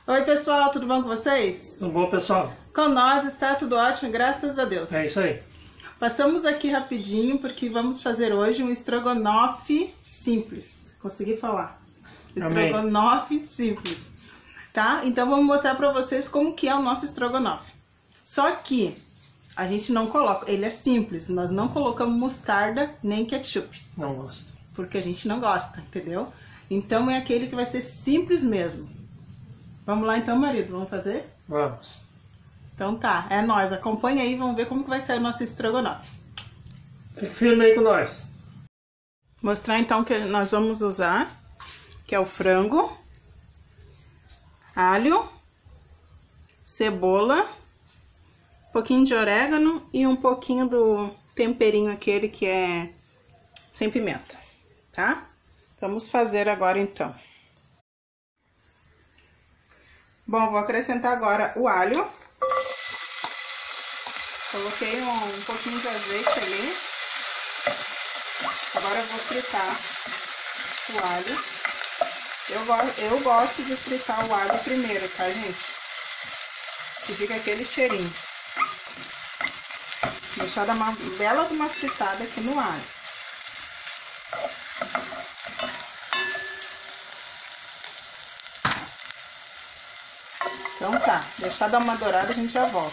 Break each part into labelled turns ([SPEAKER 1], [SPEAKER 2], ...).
[SPEAKER 1] Oi pessoal, tudo bom com vocês?
[SPEAKER 2] Tudo bom, pessoal?
[SPEAKER 1] Com nós está tudo ótimo, graças a Deus.
[SPEAKER 2] É isso aí.
[SPEAKER 1] Passamos aqui rapidinho porque vamos fazer hoje um estrogonofe simples. Consegui falar?
[SPEAKER 2] Amém.
[SPEAKER 1] Estrogonofe simples, tá? Então vamos mostrar para vocês como que é o nosso estrogonofe. Só que a gente não coloca, ele é simples, nós não colocamos mostarda nem ketchup.
[SPEAKER 2] Não gosto.
[SPEAKER 1] Porque a gente não gosta, entendeu? Então é aquele que vai ser simples mesmo. Vamos lá então, marido, vamos fazer?
[SPEAKER 2] Vamos.
[SPEAKER 1] Então tá, é nóis, acompanha aí, vamos ver como que vai ser o nosso estrogonofe.
[SPEAKER 2] Fique firme aí com nós.
[SPEAKER 1] Mostrar então que nós vamos usar, que é o frango, alho, cebola, um pouquinho de orégano e um pouquinho do temperinho aquele que é sem pimenta, tá? Vamos fazer agora então. Bom, vou acrescentar agora o alho. Coloquei um pouquinho de azeite ali. Agora eu vou fritar o alho. Eu gosto de fritar o alho primeiro, tá, gente? Que fica aquele cheirinho. Deixar dar uma bela de uma fritada aqui no alho. Então tá, deixar dar uma dourada, a gente já volta.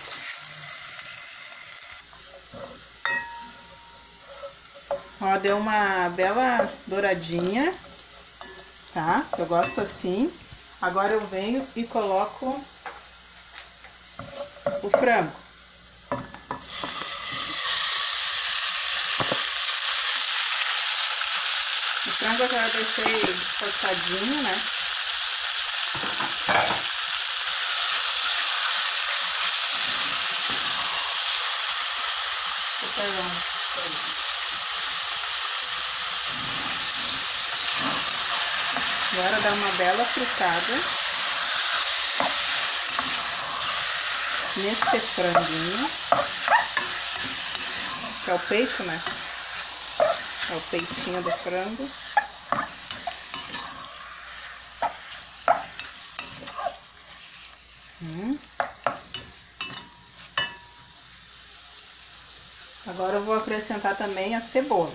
[SPEAKER 1] Ó, deu uma bela douradinha, tá? Eu gosto assim. Agora eu venho e coloco o frango. O frango eu já deixei cortadinho, né? Agora dá uma bela fritada nesse franguinho, que é o peito, né? É o peitinho do frango. Agora eu vou acrescentar também a cebola.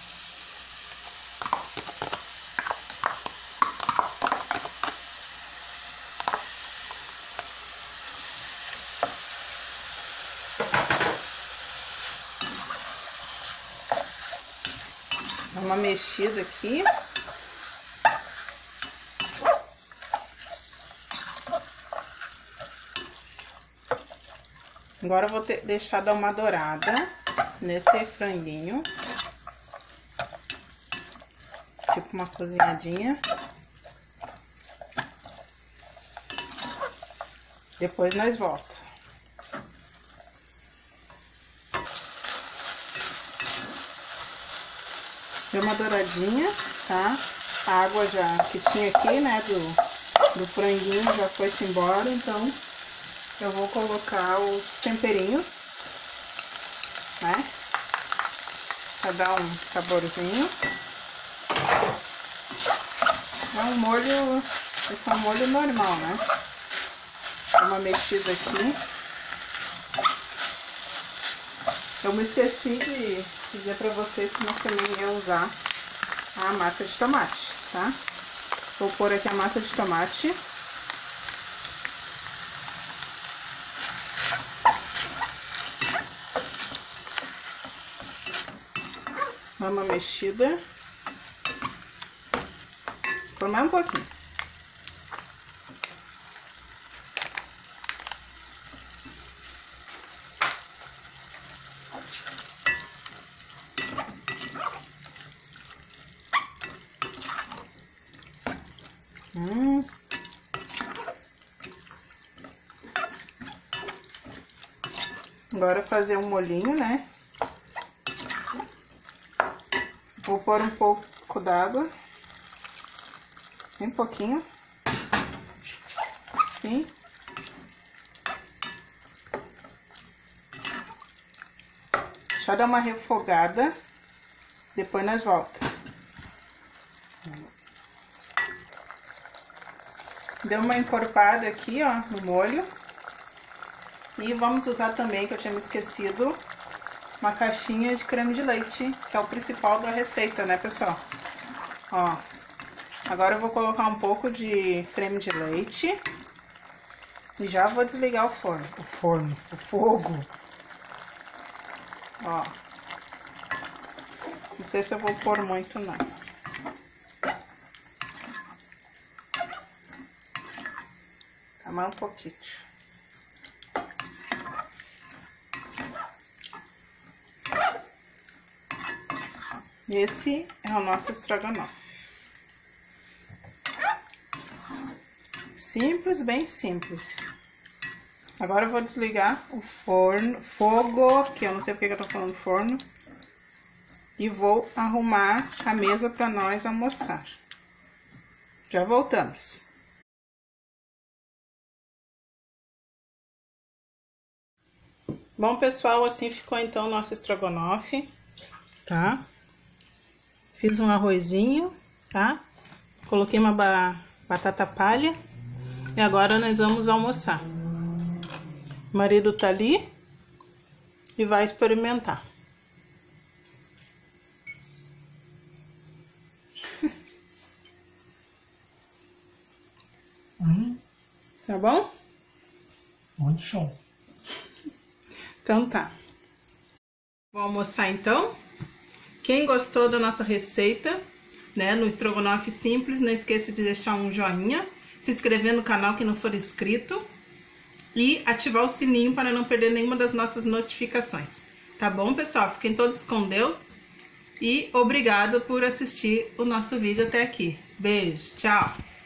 [SPEAKER 1] Dá uma mexida aqui. Agora eu vou deixar dar uma dourada nesse franguinho. Tipo uma cozinhadinha. Depois nós voltamos. Deu uma douradinha, tá? A água já que tinha aqui, né, do franguinho já foi-se embora, então eu vou colocar os temperinhos, né? Pra dar um saborzinho. É um molho, esse é um molho normal, né? Dá uma mexida aqui. Eu me esqueci de dizer pra vocês que nós também ia usar a massa de tomate, tá? Vou pôr aqui a massa de tomate. Dá uma mexida. Por mais um pouquinho. Agora fazer um molhinho, né? Vou pôr um pouco d'água, bem pouquinho, assim. Deixa eu dar uma refogada, depois nós voltamos. Deu uma encorpada aqui, ó, no molho. E vamos usar também, que eu tinha me esquecido, uma caixinha de creme de leite, que é o principal da receita, né, pessoal? Ó, agora eu vou colocar um pouco de creme de leite e já vou desligar o fogo. Ó, não sei se eu vou pôr muito, não. Tá mais um pouquinho. Esse é o nosso estrogonofe. Simples, bem simples. Agora eu vou desligar o fogo, que eu não sei porque eu tô falando forno. E vou arrumar a mesa para nós almoçar. Já voltamos. Bom, pessoal, assim ficou então o nosso estrogonofe, tá? Fiz um arrozinho, tá? Coloquei uma batata palha e agora nós vamos almoçar. O marido tá ali e vai experimentar. Tá bom?
[SPEAKER 2] Muito show.
[SPEAKER 1] Então tá. Vou almoçar então. Quem gostou da nossa receita, né, no estrogonofe simples, não esqueça de deixar um joinha, se inscrever no canal que não for inscrito e ativar o sininho para não perder nenhuma das nossas notificações. Tá bom, pessoal? Fiquem todos com Deus e obrigado por assistir o nosso vídeo até aqui. Beijo, tchau!